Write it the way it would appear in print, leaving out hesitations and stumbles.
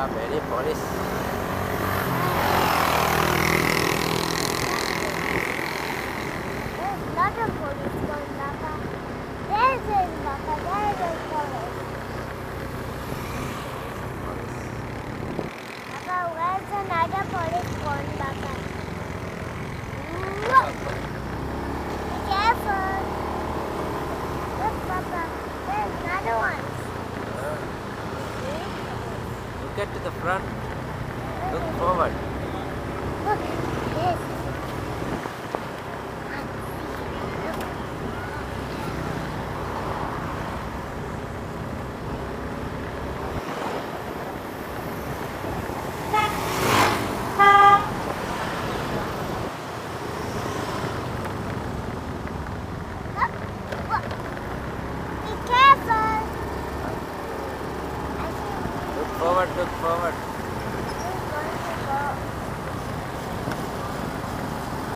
are very police. There's not a police going, Papa. There's a Papa. There's a police. Papa, where's another police going, Papa? Look! Be careful. Look, Papa. There's another one. Look at to the front. Look forward. Look, yes. Look forward, look forward.